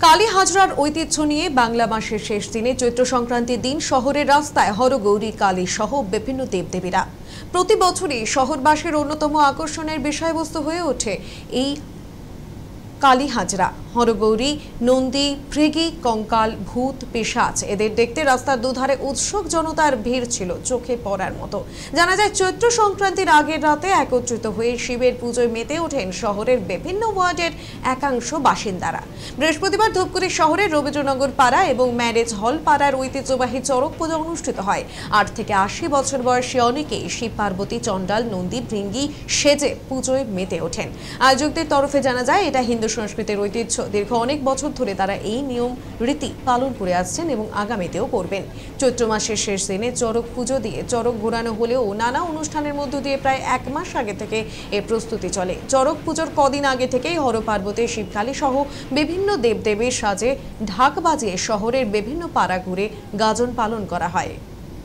কালী হাজরার ঐতিহ্য নিয়ে বাংলা মাসের শেষ দিনে চৈত্র সংক্রান্তির দিন শহরের রাস্তায় হরগৌরী কালী সহ বিভিন্ন দেবদেবীরা। প্রতি বছরই শহরবাসীর অন্যতম আকর্ষণের বিষয়বস্তু হয়ে ওঠে এই কালী হাজরা। হরগৌরী, নন্দী, ভৃগী, কঙ্কাল, ভূত, পিশাচ এদের দেখতে রাস্তার দুধারে উৎসুক জনতার ভিড় ছিল চোখে পড়ার মতো। জানা যায় চৈত্র সংক্রান্তির আগের রাতে একত্রিত হয়ে শিবের পুজোয় মেতে ওঠেন শহরের বিভিন্ন ওয়ার্ডের একাংশ বাসিন্দারা। বৃহস্পতিবার ধূপগুড়ি শহরের রবীন্দ্রনগর পাড়া এবং ম্যারেজ হল পাড়ার ঐতিহ্যবাহী চড়ক পুজো অনুষ্ঠিত হয়। 8 থেকে 80 বছর বয়সী অনেকেই শিব, পার্বতী, চণ্ডাল, নন্দী, ভৃঙ্গি সেজে পুজোয় মেতে ওঠেন। আয়োজকদের তরফে জানা যায় এটা হিন্দু সংস্কৃতির ঐতিহ্য। দীর্ঘ অনেক বছর ধরে তারা এই নিয়ম রীতি পালন করে আসছেন এবং আগামীতেও করবেন। চৈত্র মাসের শেষ দিনে চড়ক পুজো দিয়ে চড়ক ঘোরানো হলেও নানা অনুষ্ঠানের মধ্য দিয়ে প্রায় 1 মাস আগে থেকে এর প্রস্তুতি চলে। চড়ক পুজোর কদিন আগে থেকেই হর পার্বতী, শিবকালী সহ বিভিন্ন দেবদেবীর সাজে ঢাক বাজিয়ে শহরের বিভিন্ন পাড়া ঘুরে গাজন পালন করা হয়।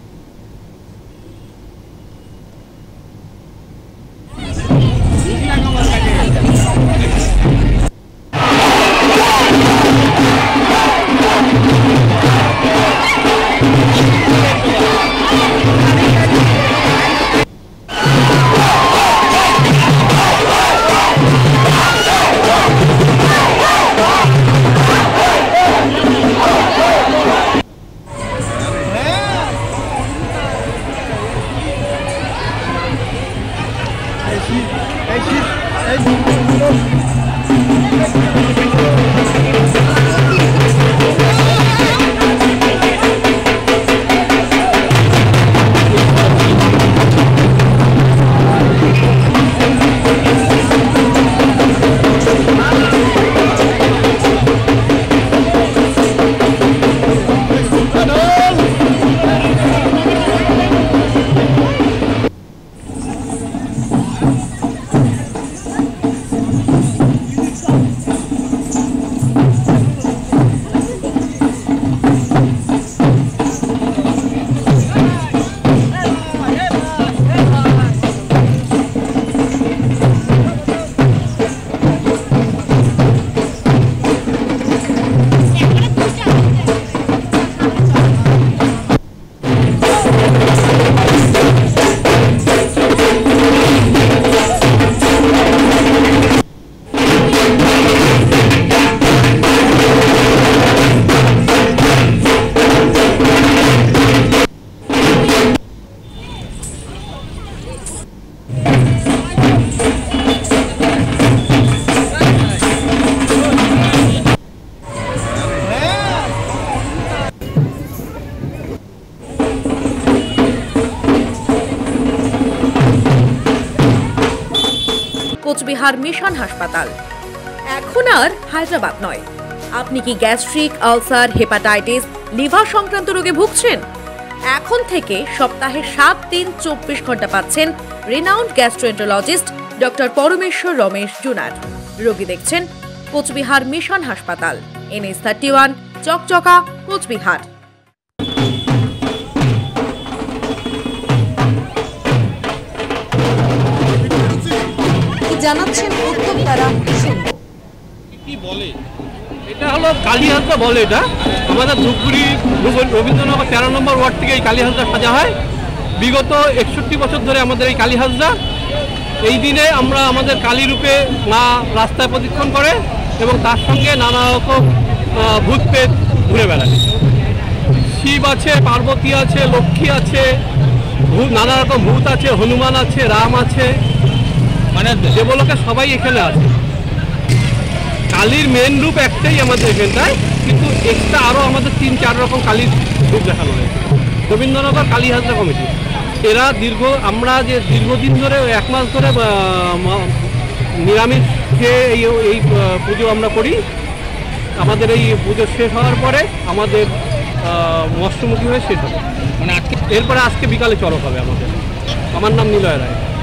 কোচবিহার মিশন হাসপাতাল এখন আর হায়দ্রাবাদ নয়। আপনি কি গ্যাস্ট্রিক, আলসার, হেপাটাইটিস, লিভার সংক্রান্ত রোগে ভুগছেন? এখন থেকে সপ্তাহে 7 দিন 24 ঘন্টা পাচ্ছেন রিনাউন্ড গ্যাস্ট্রোএন্টারোলজিস্ট ডক্টর পরমেশ্বর রমেশ জুনার। রোগী দেখছেন কোচবিহার মিশন হাসপাতাল, NH 31, চকচকা, কোচবিহার। জানাচ্ছেন উদ্যোক্তারা। কি বলে এটা হলো কালী হাজরা বলে। এটা আমাদের ধূপগুড়ি রবীন্দ্রনগর 13 নম্বর ওয়ার্ড থেকে এই কালী হাজরা সাজা হয়। বিগত 61 বছর ধরে আমাদের এই কালী হাজরা। এই দিনে আমরা আমাদের কালী রূপে মা রাস্তায় প্রদক্ষিণ করে এবং তার সঙ্গে নানা রকম ভূত প্রেত ঘুরে বেড়ায়। শিব আছে, পার্বতী আছে, লক্ষ্মী আছে, নানা রকম ভূত আছে, হনুমান আছে, রাম আছে, মানে দেবলোকে সবাই এখানে আছে। কালীর মেন রূপ একটাই আমাদের এখানটায়, কিন্তু এক্সট্রা আরও আমাদের 3-4 রকম কালীর রূপ দেখানো হয়েছে। রবীন্দ্রনগর কালী হাজরা কমিটি এরা আমরা যে দীর্ঘদিন ধরে 1 মাস ধরে নিরামিষ খেয়ে এই পুজো আমরা করি। আমাদের এই পুজো শেষ হওয়ার পরে আমাদের মৎস্যমুখী হয়ে শেষ হবে। মানে এরপরে আজকে বিকালে চড়ক হবে আমাদের। আমার নাম নিলয় রায়।